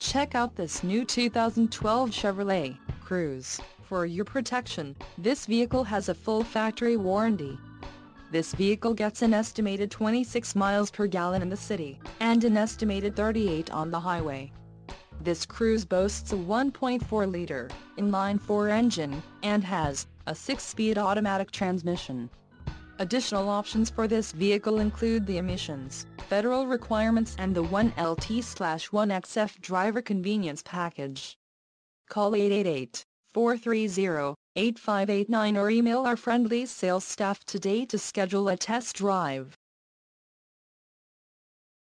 Check out this new 2012 Chevrolet Cruze. For your protection, this vehicle has a full factory warranty. This vehicle gets an estimated 26 miles per gallon in the city, and an estimated 38 on the highway. This Cruze boasts a 1.4-liter inline-4 engine, and has a 6-speed automatic transmission. Additional options for this vehicle include the emissions, federal requirements and the 1LT/1XF driver convenience package. Call 888-430-8589 or email our friendly sales staff today to schedule a test drive.